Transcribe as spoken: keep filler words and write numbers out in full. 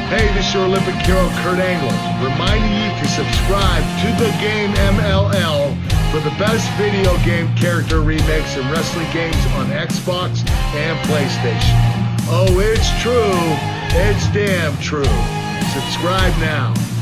Hey, this is your Olympic hero, Kurt Angle, reminding you to subscribe to the game M L L for the best video game character remakes and wrestling games on Xbox and PlayStation. Oh, it's true. It's damn true. Subscribe now.